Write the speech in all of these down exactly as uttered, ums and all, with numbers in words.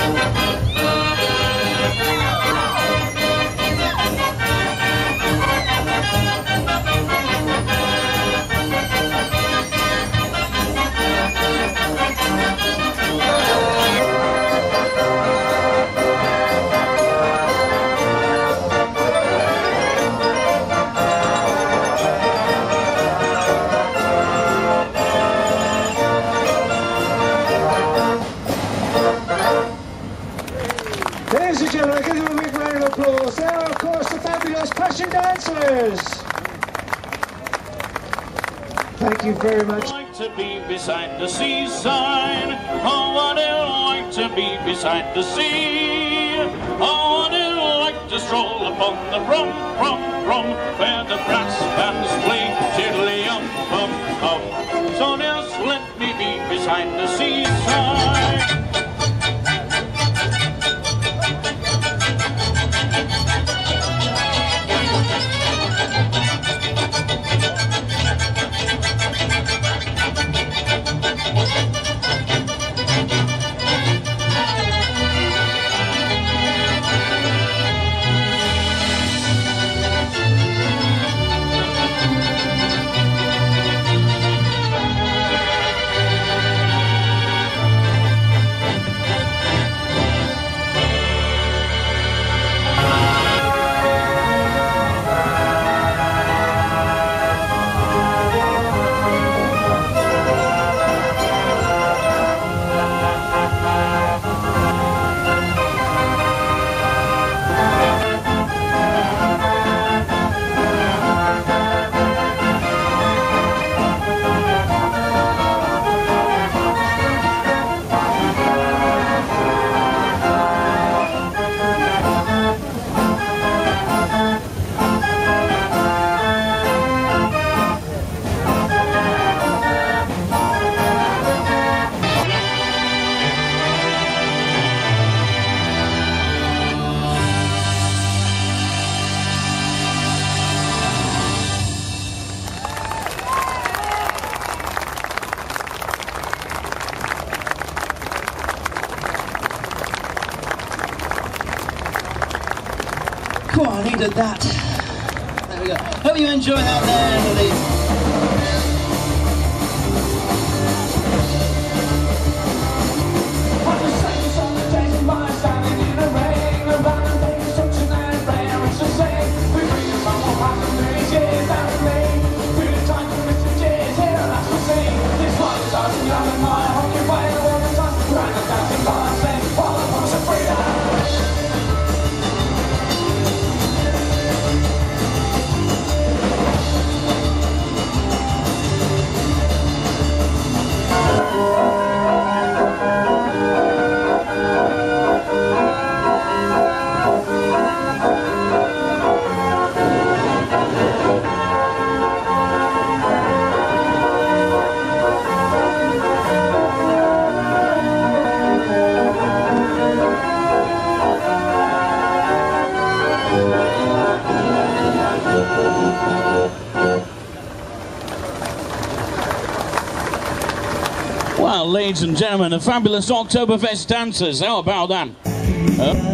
Ladies and gentlemen, give them a big round of applause. They are, of course, the fabulous Passion Dancers. Thank you very much. I'd like to be beside the seaside. Oh, I'd like to be beside the sea. Oh, I'd like to stroll upon the rum, rum, rum, where the brass bands play tiddly um, um, um. So just let me be beside the seaside. Cool, I needed that. There we go. Hope you enjoy that there, everybody. Well, ladies and gentlemen, the fabulous Oktoberfest dancers. How about that? Uh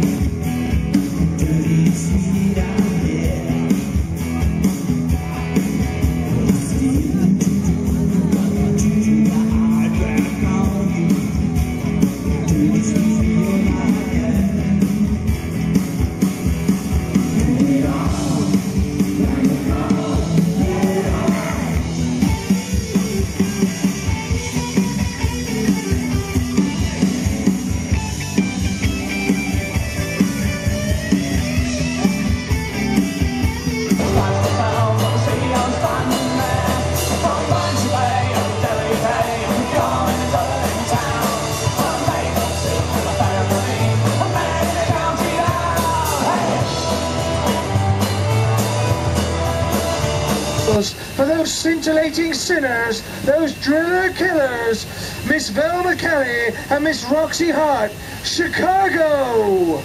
For those scintillating sinners, those driller killers, Miss Velma Kelly and Miss Roxy Hart, Chicago!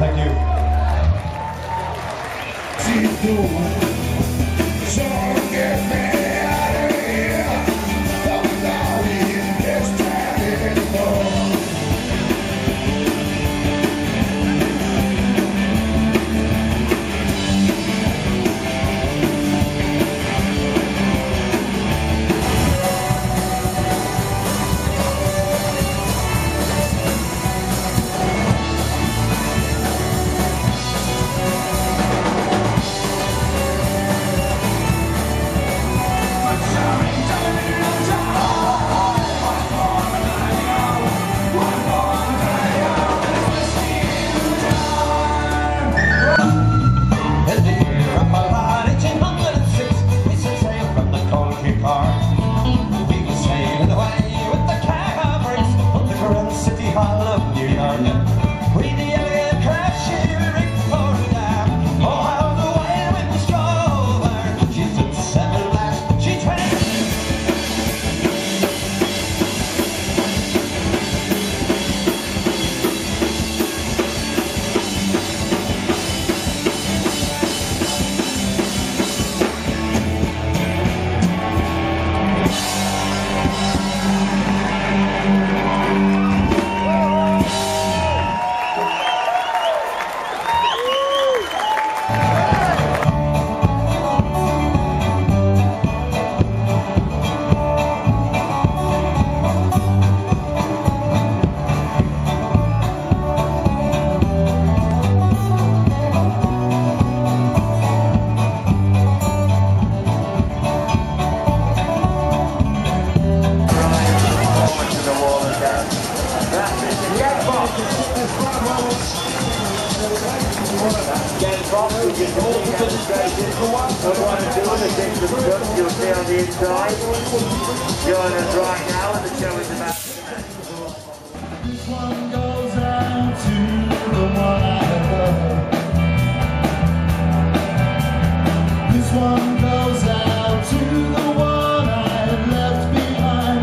Thank you. You'll see on the inside. Join us right now, and the show is about. This one goes out to the one I love. This one goes out to the one I left behind.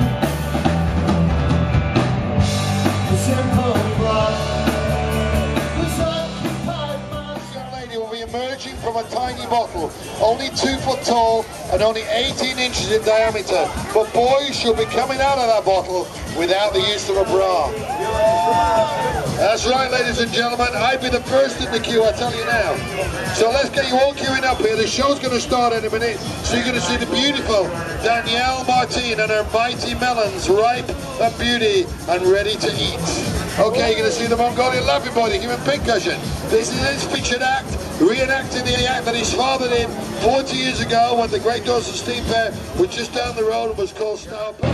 The simple plot. This occupied my Young lady will be emerging from a tiny bottle, only two foot tall and only eighteen inches in diameter. But boys, she'll be coming out of that bottle without the use of a bra. That's right, ladies and gentlemen, I'd be the first in the queue, I tell you now. So let's get you all queuing up here. The show's going to start in a minute, so you're going to see the beautiful Danielle Martin and her mighty melons, ripe and beauty and ready to eat. Okay, you're going to see the Mongolian laughing body, give him pincushion. This is his featured act, reenacting the act that his father did forty years ago when the Great Dorset Steam Fair was just down the road and was called Scarborough.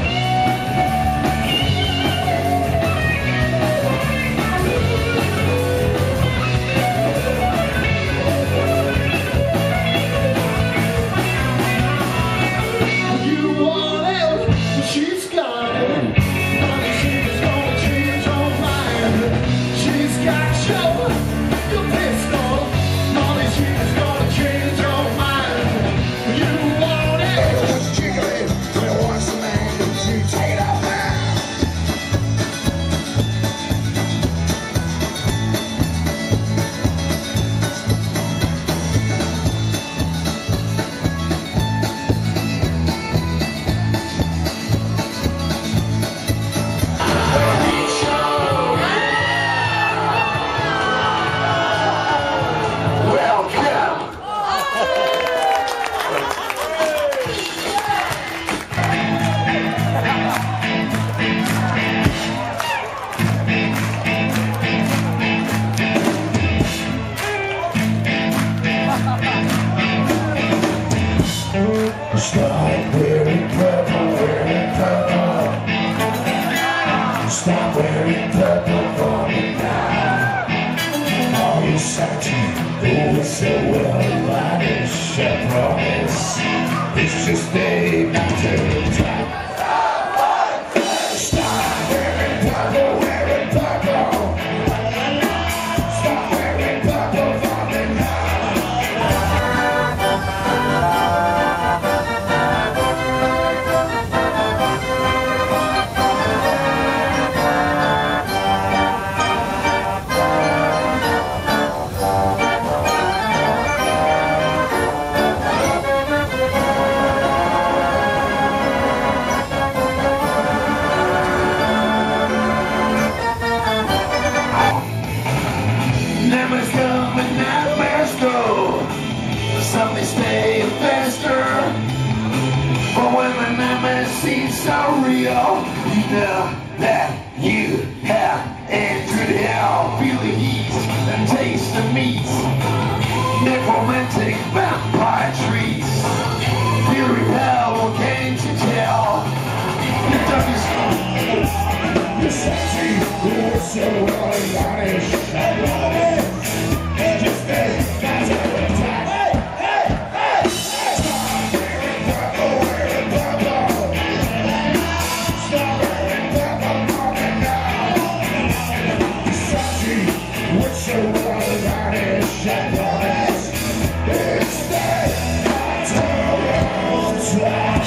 Stop wearing purple, wearing purple. Stop wearing purple for me now. All you satin, oh it's so well lavish, I promise. It's just a matter of time. Stop wearing purple, wearing purple. Stop wearing purple for me now. partner that you have entered hell. Feel the heat and taste the meat. Necromantic vampire trees. Feel repel, what can't you tell? You're done this. You're sexy, you're so unvarnished. I love it. Just a casual attack. Hey, hey, hey! Stop wearing purple, wearing purple. Stop wearing purple, moment now. You're sexy, you're so unvarnished. I love it. It's the terrible time.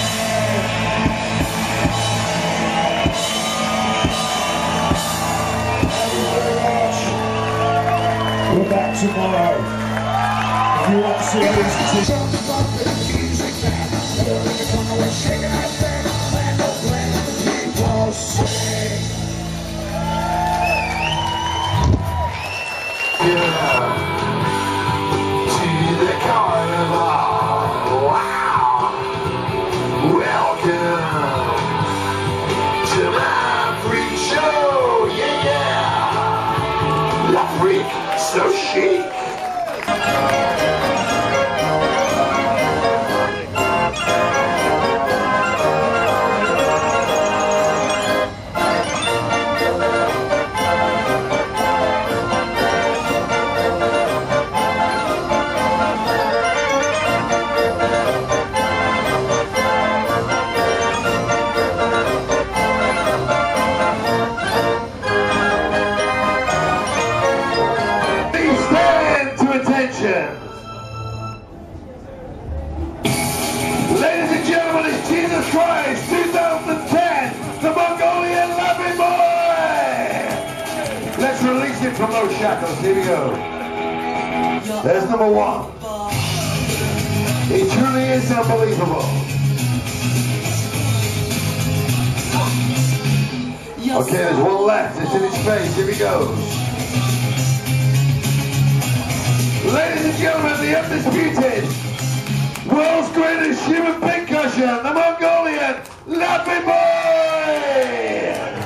We're back tomorrow. If you want to see these yeah. To the carnival. Wow. Welcome to my freak show. Yeah, yeah. La freak. So chic. Ladies and gentlemen, it's Jesus Christ, two thousand ten, the Mongolian Laughing Boy! Let's release him from those shackles. Here we go. There's number one. He truly is unbelievable. Okay, there's one left. It's in his face. Here he goes. Ladies and gentlemen, the undisputed world's greatest human pincushion, the Mongolian Laughing Boy!